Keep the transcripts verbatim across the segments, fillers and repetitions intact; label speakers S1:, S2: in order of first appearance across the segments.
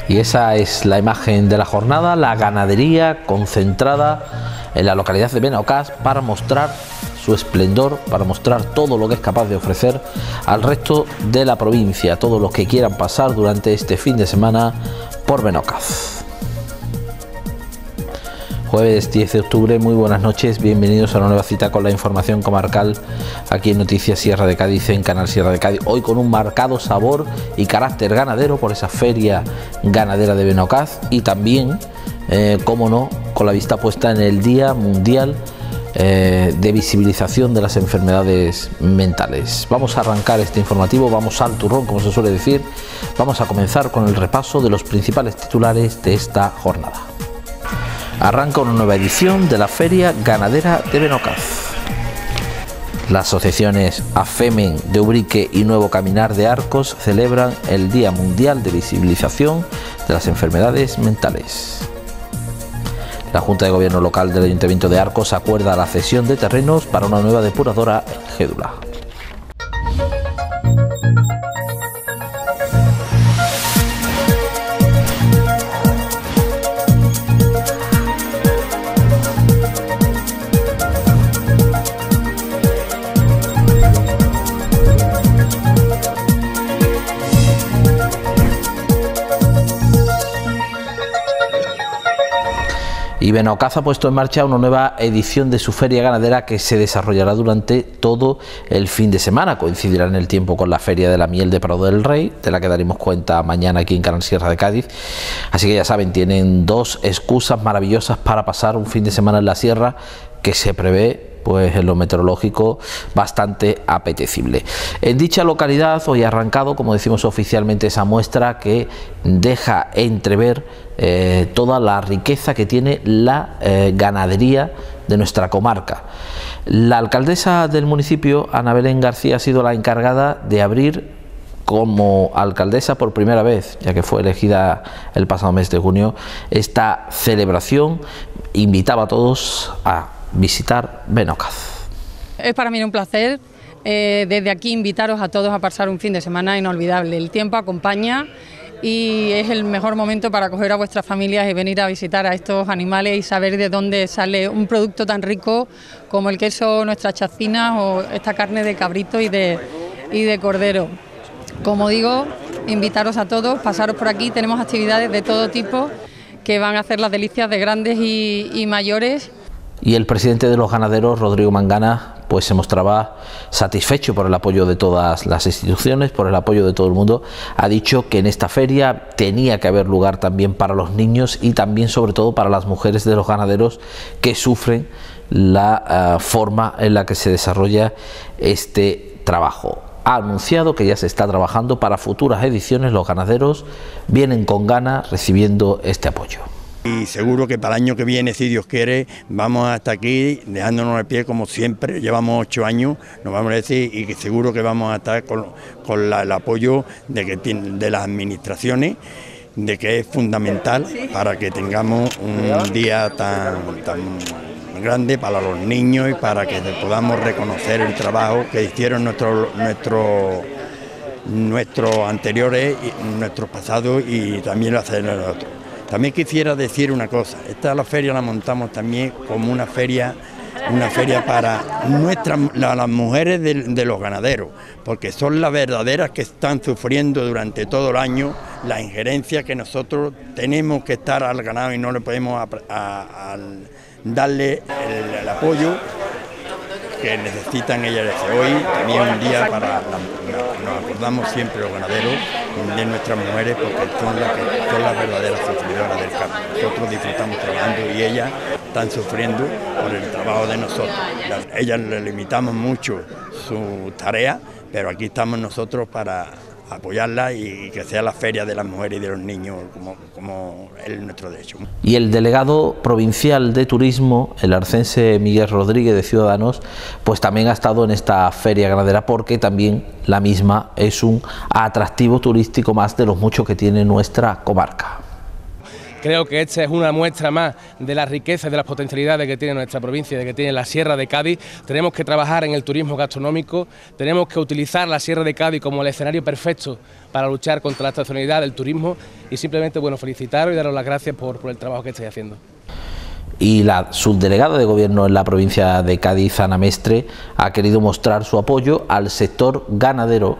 S1: Y esa es la imagen de la jornada, la ganadería concentrada en la localidad de Benaocaz para mostrar su esplendor, para mostrar todo lo que es capaz de ofrecer al resto de la provincia, todos los que quieran pasar durante este fin de semana por Benaocaz. Jueves diez de octubre, muy buenas noches, bienvenidos a una nueva cita con la información comarcal aquí en Noticias Sierra de Cádiz, en Canal Sierra de Cádiz. Hoy con un marcado sabor y carácter ganadero por esa feria ganadera de Benaocaz y también, eh, cómo no, con la vista puesta en el Día Mundial eh, de Visibilización de las Enfermedades Mentales. Vamos a arrancar este informativo, vamos al turrón, como se suele decir. Vamos a comenzar con el repaso de los principales titulares de esta jornada. Arranca una nueva edición de la Feria Ganadera de Benaocaz. Las asociaciones AFEMEN de Ubrique y Nuevo Caminar de Arcos celebran el Día Mundial de Visibilización de las Enfermedades Mentales. La Junta de Gobierno Local del Ayuntamiento de Arcos acuerda la cesión de terrenos para una nueva depuradora en Gédula. Y Benaocaz ha puesto en marcha una nueva edición de su feria ganadera que se desarrollará durante todo el fin de semana. Coincidirá en el tiempo con la Feria de la Miel de Prado del Rey, de la que daremos cuenta mañana aquí en Canal Sierra de Cádiz. Así que ya saben, tienen dos excusas maravillosas para pasar un fin de semana en la sierra que se prevé, pues en lo meteorológico, bastante apetecible. En dicha localidad hoy ha arrancado, como decimos oficialmente, esa muestra que deja entrever eh, toda la riqueza que tiene la eh, ganadería de nuestra comarca. La alcaldesa del municipio, Ana Belén García, ha sido la encargada de abrir como alcaldesa por primera vez, ya que fue elegida el pasado mes de junio, esta celebración. Invitaba a todos a visitar Benaocaz.
S2: Es para mí un placer, eh, desde aquí invitaros a todos a pasar un fin de semana inolvidable. El tiempo acompaña y es el mejor momento para acoger a vuestras familias y venir a visitar a estos animales y saber de dónde sale un producto tan rico como el queso, nuestras chacinas o esta carne de cabrito y de, y de cordero. Como digo, invitaros a todos, pasaros por aquí, tenemos actividades de todo tipo que van a hacer las delicias de grandes y, y mayores.
S1: Y el presidente de los ganaderos, Rodrigo Mangana, pues se mostraba satisfecho por el apoyo de todas las instituciones, por el apoyo de todo el mundo. Ha dicho que en esta feria tenía que haber lugar también para los niños y también, sobre todo, para las mujeres de los ganaderos que sufren la uh, forma en la que se desarrolla este trabajo. Ha anunciado que ya se está trabajando para futuras ediciones. Los ganaderos vienen con ganas recibiendo este apoyo.
S3: Y seguro que para el año que viene, si Dios quiere, vamos hasta aquí dejándonos el pie como siempre. Llevamos ocho años, nos vamos a decir, y que seguro que vamos a estar con, con la, el apoyo de, que, de las administraciones, de que es fundamental para que tengamos un día tan, tan grande para los niños y para que podamos reconocer el trabajo que hicieron nuestros nuestro, nuestros anteriores, nuestros pasados y también lo hacen nosotros. También quisiera decir una cosa, esta la feria la montamos también como una feria, una feria para nuestras, las mujeres de, de los ganaderos, porque son las verdaderas que están sufriendo durante todo el año la injerencia que nosotros tenemos que estar al ganado y no le podemos a, a, a darle el, el apoyo que necesitan ellas. Hoy también un día para, la, nos acordamos siempre los ganaderos de nuestras mujeres porque son las, que, son las verdaderas sufridoras del campo. Nosotros disfrutamos trabajando y ellas están sufriendo por el trabajo de nosotros. Ellas le limitamos mucho su tarea, pero aquí estamos nosotros para apoyarla y que sea la feria de las mujeres y de los niños como, como es nuestro derecho.
S1: Y el delegado provincial de turismo, el arcense Miguel Rodríguez de Ciudadanos, pues también ha estado en esta feria ganadera porque también la misma es un atractivo turístico más de los muchos que tiene nuestra comarca.
S4: Creo que esta es una muestra más de la riqueza y de las potencialidades que tiene nuestra provincia, de que tiene la Sierra de Cádiz. Tenemos que trabajar en el turismo gastronómico, tenemos que utilizar la Sierra de Cádiz como el escenario perfecto para luchar contra la estacionalidad del turismo y simplemente, bueno, felicitaros y daros las gracias por, por el trabajo que estáis haciendo.
S1: Y la subdelegada de Gobierno en la provincia de Cádiz, Ana Mestre, ha querido mostrar su apoyo al sector ganadero,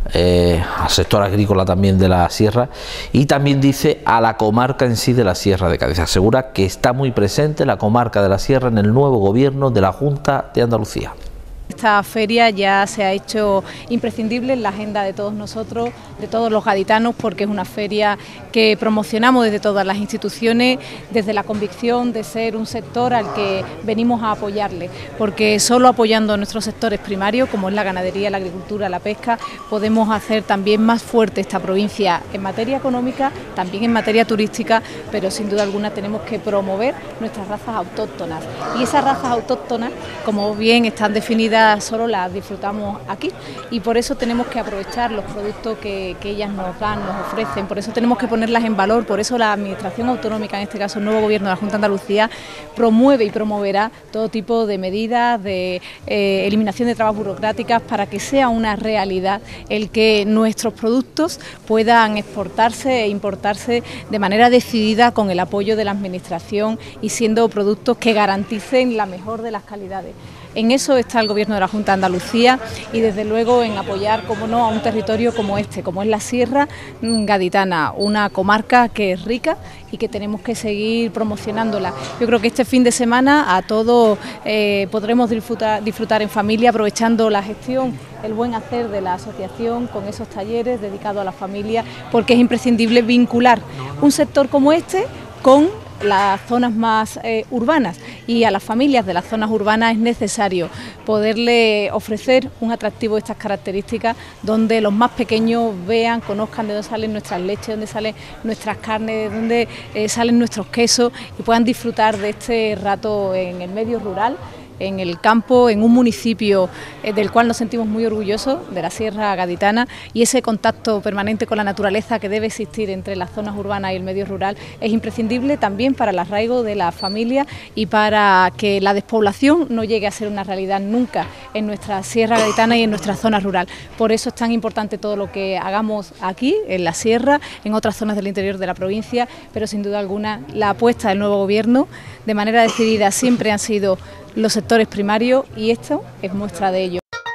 S1: eh, al sector agrícola también de la Sierra, y también dice a la comarca en sí de la Sierra de Cádiz. Asegura que está muy presente la comarca de la Sierra en el nuevo Gobierno de la Junta de Andalucía.
S5: Esta feria ya se ha hecho imprescindible en la agenda de todos nosotros, de todos los gaditanos, porque es una feria que promocionamos desde todas las instituciones, desde la convicción de ser un sector al que venimos a apoyarle, porque solo apoyando a nuestros sectores primarios, como es la ganadería, la agricultura, la pesca, podemos hacer también más fuerte esta provincia en materia económica, también en materia turística, pero sin duda alguna tenemos que promover nuestras razas autóctonas. Y esas razas autóctonas, como bien están definidas, solo las disfrutamos aquí y por eso tenemos que aprovechar los productos que, que ellas nos dan, nos ofrecen, por eso tenemos que ponerlas en valor, por eso la Administración Autonómica, en este caso el nuevo Gobierno de la Junta de Andalucía, promueve y promoverá todo tipo de medidas de eh, eliminación de trabas burocráticas para que sea una realidad el que nuestros productos puedan exportarse e importarse de manera decidida con el apoyo de la Administración y siendo productos que garanticen la mejor de las calidades. En eso está el Gobierno de la Junta de Andalucía y desde luego en apoyar, como no, a un territorio como este, como es la Sierra Gaditana, una comarca que es rica y que tenemos que seguir promocionándola. Yo creo que este fin de semana a todos eh, podremos disfrutar, disfrutar en familia, aprovechando la gestión, el buen hacer de la asociación con esos talleres dedicados a la familia, porque es imprescindible vincular un sector como este con las zonas más eh, urbanas, y a las familias de las zonas urbanas es necesario poderle ofrecer un atractivo de estas características donde los más pequeños vean, conozcan de dónde salen nuestras leches, de dónde salen nuestras carnes, de dónde eh, salen nuestros quesos y puedan disfrutar de este rato en el medio rural, en el campo, en un municipio eh, del cual nos sentimos muy orgullosos, de la Sierra Gaditana, y ese contacto permanente con la naturaleza que debe existir entre las zonas urbanas y el medio rural es imprescindible también para el arraigo de la familia y para que la despoblación no llegue a ser una realidad nunca en nuestra Sierra Gaditana y en nuestra zona rural. Por eso es tan importante todo lo que hagamos aquí, en la Sierra, en otras zonas del interior de la provincia, pero sin duda alguna la apuesta del nuevo Gobierno de manera decidida siempre han sido los sectores primarios y esto es muestra de ello.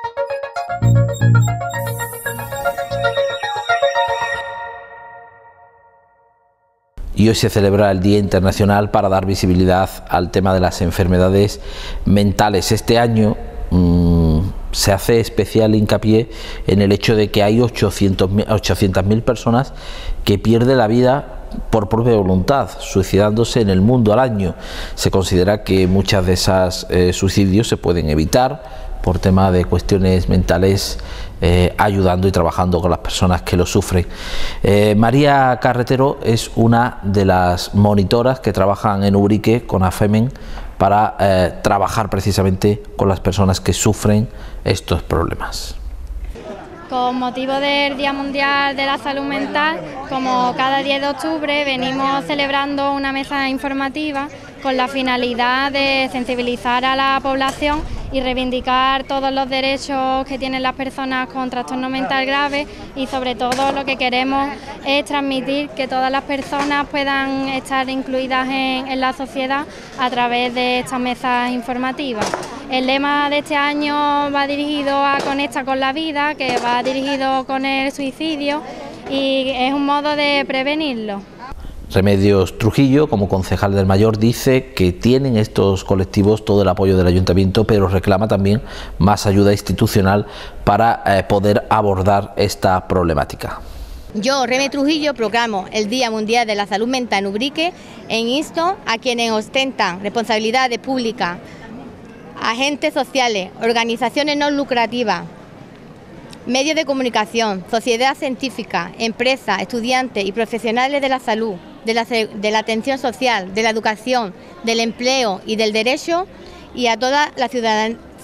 S1: Y hoy se celebra el Día Internacional para dar visibilidad al tema de las enfermedades mentales. Este año mmm, se hace especial hincapié en el hecho de que hay ochocientas mil personas que pierden la vida por propia voluntad, suicidándose en el mundo al año. Se considera que muchas de esas eh, suicidios se pueden evitar por tema de cuestiones mentales, eh, ayudando y trabajando con las personas que lo sufren. Eh, María Carretero es una de las monitoras que trabajan en Ubrique con AFEMEN para eh, trabajar precisamente con las personas que sufren estos problemas.
S6: Con motivo del Día Mundial de la Salud Mental, como cada diez de octubre venimos celebrando una mesa informativa con la finalidad de sensibilizar a la población y reivindicar todos los derechos que tienen las personas con trastorno mental grave, y sobre todo lo que queremos es transmitir que todas las personas puedan estar incluidas en, en la sociedad a través de estas mesas informativas. El lema de este año va dirigido a Conecta con la vida, que va dirigido con el suicidio y es un modo de prevenirlo.
S1: Remedios Trujillo, como concejal del Mayor, dice que tienen estos colectivos todo el apoyo del Ayuntamiento, pero reclama también más ayuda institucional para eh, poder abordar esta problemática.
S7: Yo, Remedios Trujillo, proclamo el Día Mundial de la Salud Mental en Ubrique e insto a quienes ostentan responsabilidades públicas, agentes sociales, organizaciones no lucrativas, medios de comunicación, sociedad científica, empresas, estudiantes y profesionales de la salud, de la, de la atención social, de la educación, del empleo y del derecho, y a toda la ciudadan,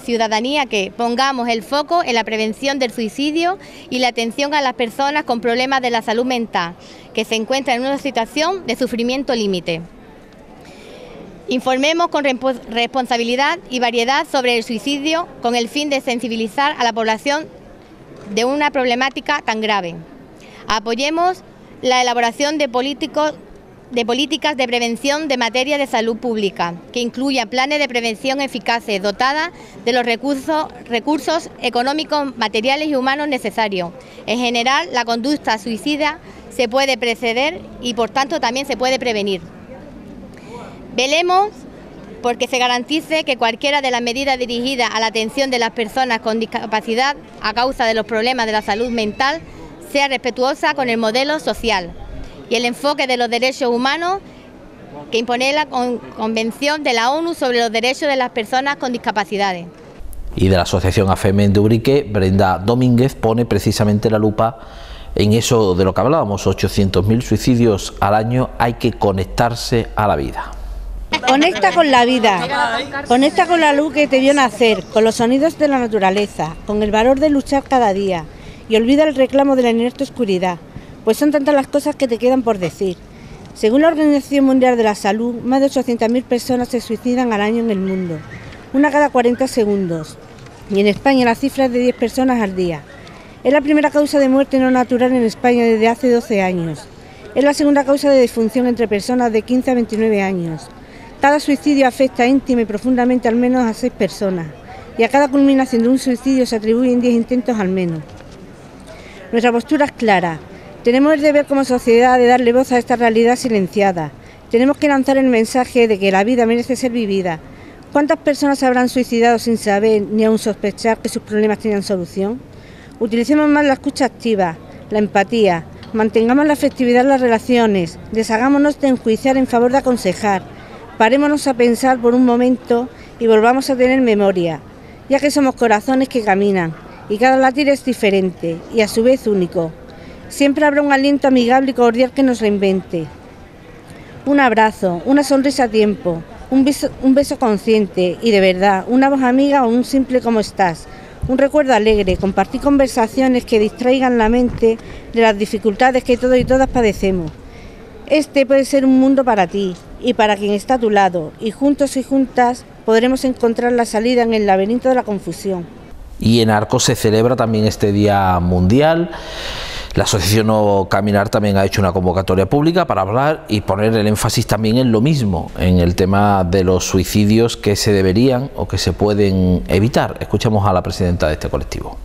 S7: ciudadanía que pongamos el foco en la prevención del suicidio y la atención a las personas con problemas de la salud mental, que se encuentran en una situación de sufrimiento límite. Informemos con responsabilidad y variedad sobre el suicidio con el fin de sensibilizar a la población de una problemática tan grave. Apoyemos la elaboración de, políticos, de políticas de prevención de materia de salud pública, que incluyan planes de prevención eficaces dotadas de los recursos, recursos económicos, materiales y humanos necesarios. En general, la conducta suicida se puede preceder y por tanto también se puede prevenir. Velemos porque se garantice que cualquiera de las medidas dirigidas a la atención de las personas con discapacidad a causa de los problemas de la salud mental sea respetuosa con el modelo social y el enfoque de los derechos humanos que impone la Convención de la ONU sobre los derechos de las personas con discapacidades.
S1: Y de la Asociación AFEMEN de Ubrique, Brenda Domínguez pone precisamente la lupa en eso de lo que hablábamos, ochocientos mil suicidios al año. Hay que conectarse a la vida.
S8: Conecta con la vida, conecta con la luz que te vio nacer, con los sonidos de la naturaleza, con el valor de luchar cada día y olvida el reclamo de la inerte oscuridad, pues son tantas las cosas que te quedan por decir. Según la Organización Mundial de la Salud, más de ochocientas mil personas se suicidan al año en el mundo, una cada cuarenta segundos, y en España la cifra es de diez personas al día. Es la primera causa de muerte no natural en España desde hace doce años. Es la segunda causa de disfunción entre personas de quince a veintinueve años. Cada suicidio afecta íntima y profundamente al menos a seis personas, y a cada culminación de un suicidio se atribuyen diez intentos al menos. Nuestra postura es clara. Tenemos el deber como sociedad de darle voz a esta realidad silenciada. Tenemos que lanzar el mensaje de que la vida merece ser vivida. ¿Cuántas personas se habrán suicidado sin saber ni aún sospechar que sus problemas tenían solución? Utilicemos más la escucha activa, la empatía, mantengamos la afectividad en las relaciones, deshagámonos de enjuiciar en favor de aconsejar. Parémonos a pensar por un momento y volvamos a tener memoria, ya que somos corazones que caminan y cada latir es diferente y a su vez único. Siempre habrá un aliento amigable y cordial que nos reinvente. Un abrazo, una sonrisa a tiempo, un beso, un beso consciente y de verdad, una voz amiga o un simple ¿cómo estás? Un recuerdo alegre, compartir conversaciones que distraigan la mente de las dificultades que todos y todas padecemos. Este puede ser un mundo para ti y para quien está a tu lado, y juntos y juntas podremos encontrar la salida en el laberinto de la confusión.
S1: Y en Arcos se celebra también este Día Mundial. La Asociación No Caminar también ha hecho una convocatoria pública para hablar y poner el énfasis también en lo mismo, en el tema de los suicidios que se deberían o que se pueden evitar. Escuchamos a la presidenta de este colectivo.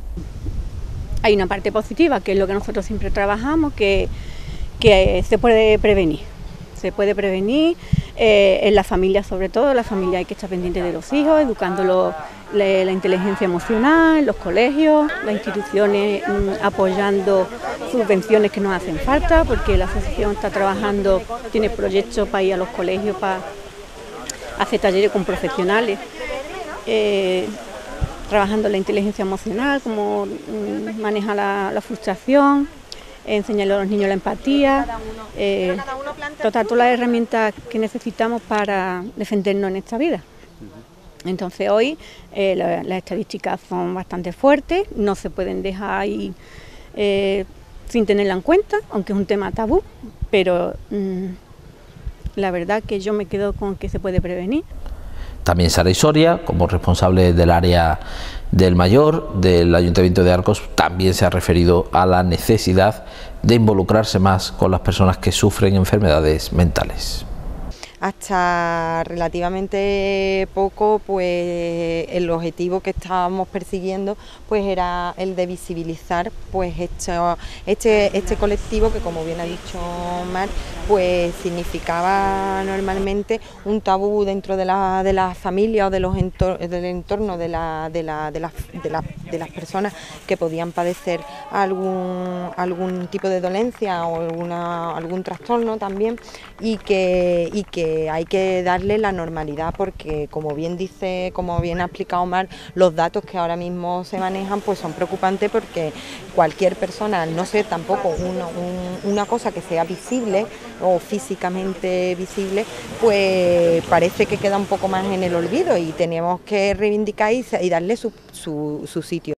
S9: Hay una parte positiva, que es lo que nosotros siempre trabajamos, que, que se puede prevenir. Se puede prevenir eh, en la familia, sobre todo, la familia hay que estar pendiente de los hijos, educándolos la, la inteligencia emocional, los colegios, las instituciones mm, apoyando subvenciones que nos hacen falta, porque la asociación está trabajando, tiene proyectos para ir a los colegios, para hacer talleres con profesionales, eh, trabajando la inteligencia emocional, cómo mm, maneja la, la frustración, enseñarle a los niños la empatía, eh, todas, todas las herramientas que necesitamos para defendernos en esta vida. Entonces hoy eh, la, las estadísticas son bastante fuertes, no se pueden dejar ahí eh, sin tenerla en cuenta, aunque es un tema tabú, pero mmm, la verdad que yo me quedo con que se puede prevenir.
S1: También Sara Soria, como responsable del área del Mayor del Ayuntamiento de Arcos, también se ha referido a la necesidad de involucrarse más con las personas que sufren enfermedades mentales.
S10: Hasta relativamente poco, pues el objetivo que estábamos persiguiendo pues era el de visibilizar pues este, este, este colectivo que, como bien ha dicho Mar, pues significaba normalmente un tabú dentro de la, de la familia o de los entor del entorno de, la, de, la, de, la, de, la, de las personas que podían padecer algún, algún tipo de dolencia o alguna, algún trastorno también, y que, y que eh, hay que darle la normalidad, porque como bien dice, como bien ha explicado Omar, los datos que ahora mismo se manejan pues son preocupantes, porque cualquier persona, al no ser tampoco una, un, una cosa que sea visible o físicamente visible, pues parece que queda un poco más en el olvido, y tenemos que reivindicar y, y darle su, su, su sitio.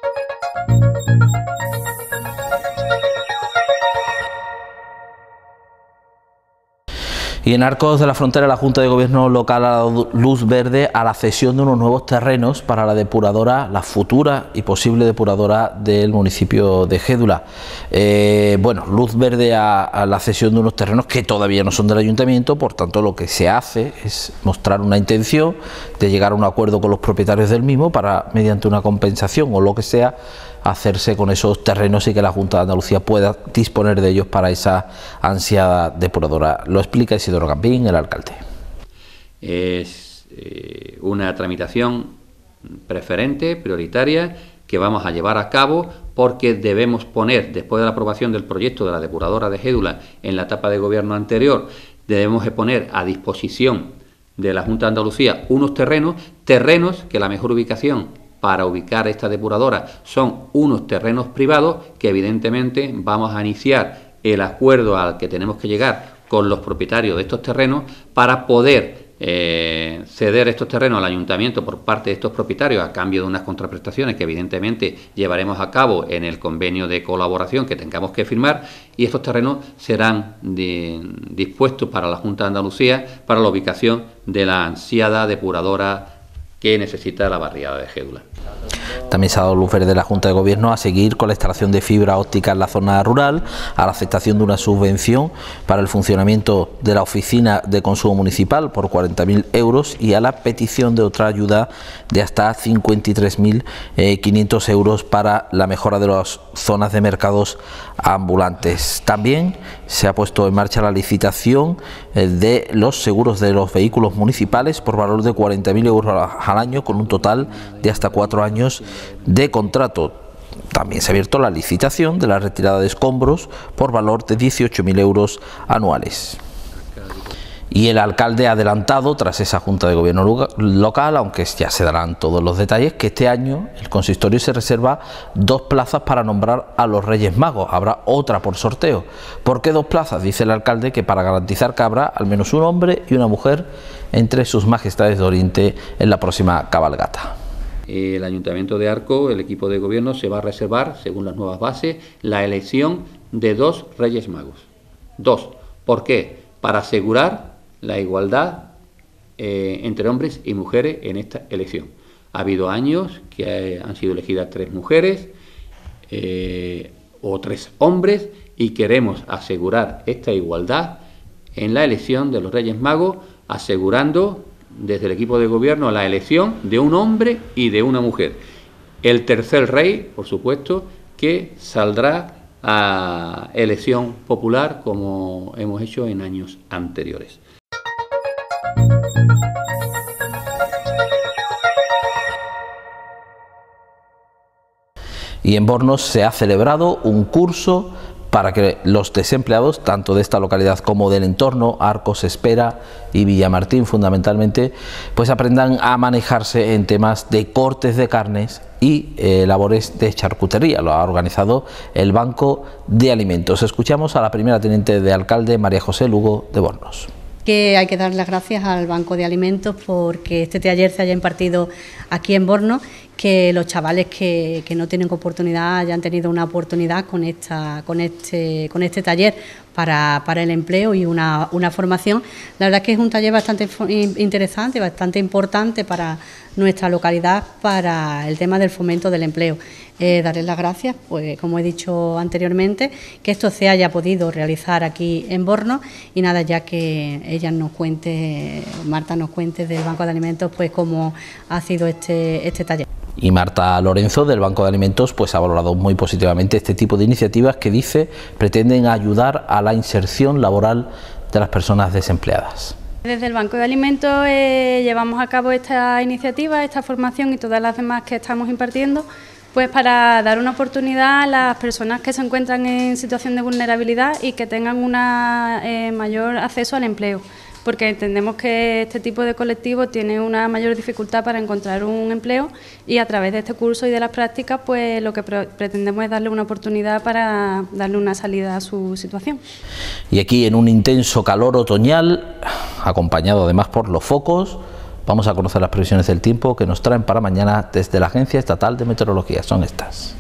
S1: Y en Arcos de la Frontera, la Junta de Gobierno local ha dado luz verde a la cesión de unos nuevos terrenos para la depuradora, la futura y posible depuradora del municipio de Gédula. Eh, bueno, luz verde a, a la cesión de unos terrenos que todavía no son del ayuntamiento, por tanto lo que se hace es mostrar una intención de llegar a un acuerdo con los propietarios del mismo para, mediante una compensación o lo que sea, hacerse con esos terrenos y que la Junta de Andalucía pueda disponer de ellos para esa ansiada depuradora. Lo explica Isidoro Campín, el alcalde.
S11: Es eh, una tramitación preferente, prioritaria, que vamos a llevar a cabo porque debemos poner, después de la aprobación del proyecto de la depuradora de Gédula en la etapa de gobierno anterior, debemos de poner a disposición de la Junta de Andalucía unos terrenos, terrenos que la mejor ubicación para ubicar esta depuradora son unos terrenos privados, que evidentemente vamos a iniciar el acuerdo al que tenemos que llegar con los propietarios de estos terrenos para poder eh, ceder estos terrenos al ayuntamiento por parte de estos propietarios a cambio de unas contraprestaciones que evidentemente llevaremos a cabo en el convenio de colaboración que tengamos que firmar, y estos terrenos serán de, dispuestos para la Junta de Andalucía para la ubicación de la ansiada depuradora que necesita la barriada de Gédula.
S1: También se ha dado luz verde de la Junta de Gobierno a seguir con la instalación de fibra óptica en la zona rural, a la aceptación de una subvención para el funcionamiento de la oficina de consumo municipal por cuarenta mil euros y a la petición de otra ayuda de hasta cincuenta y tres mil quinientos euros para la mejora de las zonas de mercados ambulantes. También se ha puesto en marcha la licitación de los seguros de los vehículos municipales por valor de cuarenta mil euros al año, con un total de hasta cuatro años de contrato. También se ha abierto la licitación de la retirada de escombros por valor de dieciocho mil euros anuales. Y el alcalde ha adelantado, tras esa Junta de Gobierno local, aunque ya se darán todos los detalles, que este año el consistorio se reserva dos plazas para nombrar a los Reyes Magos. Habrá otra por sorteo. ¿Por qué dos plazas? Dice el alcalde que para garantizar que habrá al menos un hombre y una mujer entre sus majestades de Oriente en la próxima cabalgata.
S11: El Ayuntamiento de Arcos, el equipo de gobierno, se va a reservar, según las nuevas bases, la elección de dos Reyes Magos. Dos. ¿Por qué? Para asegurar la igualdad eh, entre hombres y mujeres en esta elección. Ha habido años que eh, han sido elegidas tres mujeres eh, o tres hombres, y queremos asegurar esta igualdad en la elección de los Reyes Magos, asegurando desde el equipo de gobierno la elección de un hombre y de una mujer. El tercer rey, por supuesto, que saldrá a elección popular como hemos hecho en años anteriores.
S1: Y en Bornos se ha celebrado un curso para que los desempleados, tanto de esta localidad como del entorno, Arcos, Espera y Villamartín fundamentalmente, pues aprendan a manejarse en temas de cortes de carnes y eh, labores de charcutería. Lo ha organizado el Banco de Alimentos. Escuchamos a la primera teniente de alcalde, María José Lugo, de Bornos.
S12: Que hay que dar las gracias al Banco de Alimentos porque este taller se haya impartido aquí en Bornos, que los chavales que, que no tienen oportunidad hayan tenido una oportunidad con esta con este con este taller para, para el empleo y una, una formación. La verdad es que es un taller bastante interesante, bastante importante para nuestra localidad, para el tema del fomento del empleo. Eh, darles las gracias, pues como he dicho anteriormente, que esto se haya podido realizar aquí en Bornos, y nada, ya que ella nos cuente, Marta nos cuente del Banco de Alimentos, pues cómo ha sido este, este taller.
S1: Y Marta Lorenzo, del Banco de Alimentos, pues ha valorado muy positivamente este tipo de iniciativas que, dice, pretenden ayudar a la inserción laboral de las personas desempleadas.
S13: Desde el Banco de Alimentos eh, llevamos a cabo esta iniciativa, esta formación y todas las demás que estamos impartiendo, pues para dar una oportunidad a las personas que se encuentran en situación de vulnerabilidad y que tengan un eh, mayor acceso al empleo. porque entendemos que este tipo de colectivos tiene una mayor dificultad para encontrar un empleo y a través de este curso y de las prácticas pues lo que pre pretendemos es darle una oportunidad para darle una salida a su situación.
S1: Y aquí en un intenso calor otoñal, acompañado además por los focos, vamos a conocer las previsiones del tiempo que nos traen para mañana desde la Agencia Estatal de Meteorología. Son estas.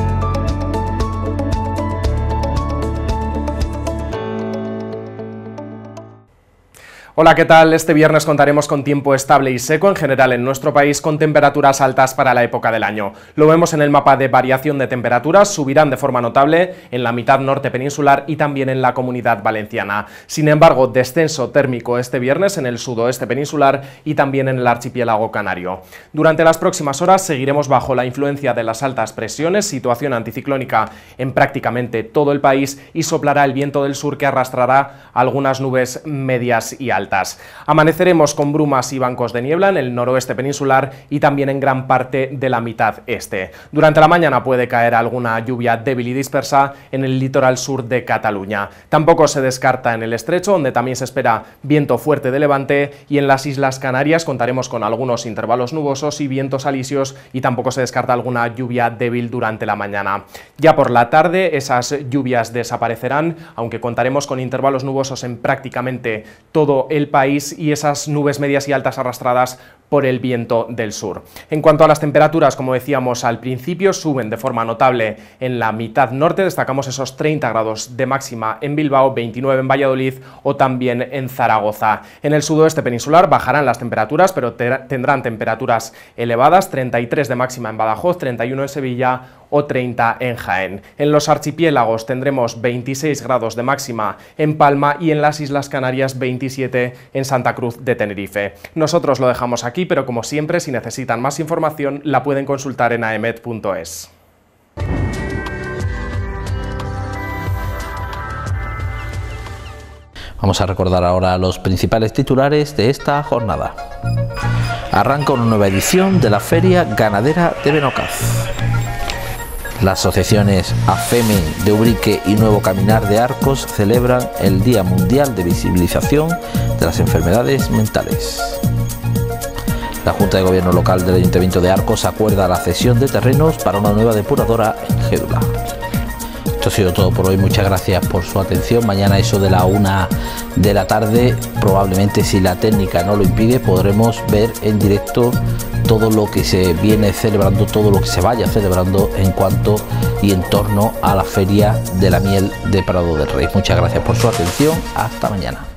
S14: Hola, ¿qué tal? Este viernes contaremos con tiempo estable y seco en general en nuestro país, con temperaturas altas para la época del año. Lo vemos en el mapa de variación de temperaturas, subirán de forma notable en la mitad norte peninsular y también en la Comunidad Valenciana. Sin embargo, descenso térmico este viernes en el sudoeste peninsular y también en el archipiélago canario. Durante las próximas horas seguiremos bajo la influencia de las altas presiones, situación anticiclónica en prácticamente todo el país, y soplará el viento del sur que arrastrará algunas nubes medias y altas. Amaneceremos con brumas y bancos de niebla en el noroeste peninsular y también en gran parte de la mitad este. Durante la mañana puede caer alguna lluvia débil y dispersa en el litoral sur de Cataluña. Tampoco se descarta en el estrecho, donde también se espera viento fuerte de levante, y en las Islas Canarias contaremos con algunos intervalos nubosos y vientos alisios, y tampoco se descarta alguna lluvia débil durante la mañana. Ya por la tarde esas lluvias desaparecerán, aunque contaremos con intervalos nubosos en prácticamente todo el país y esas nubes medias y altas arrastradas por el viento del sur. En cuanto a las temperaturas, como decíamos al principio, suben de forma notable en la mitad norte, destacamos esos treinta grados de máxima en Bilbao, veintinueve en Valladolid o también en Zaragoza. En el sudoeste peninsular bajarán las temperaturas, pero tendrán temperaturas elevadas, treinta y tres de máxima en Badajoz, treinta y uno en Sevilla o treinta en Jaén. En los archipiélagos tendremos veintiséis grados de máxima en Palma y en las Islas Canarias veintisiete en Santa Cruz de Tenerife. Nosotros lo dejamos aquí, pero como siempre, si necesitan más información la pueden consultar en aemet punto es.
S1: Vamos a recordar ahora los principales titulares de esta jornada. Arranca una nueva edición de la Feria Ganadera de Benocaz. Las asociaciones AFEME de Ubrique y Nuevo Caminar de Arcos celebran el Día Mundial de Visibilización de las Enfermedades Mentales. La Junta de Gobierno Local del Ayuntamiento de Arcos acuerda la cesión de terrenos para una nueva depuradora en Gédula. Esto ha sido todo por hoy, muchas gracias por su atención. Mañana eso de la una de la tarde, probablemente si la técnica no lo impide, podremos ver en directo todo lo que se viene celebrando, todo lo que se vaya celebrando en cuanto y en torno a la Feria de la Miel de Prado del Rey. Muchas gracias por su atención, hasta mañana.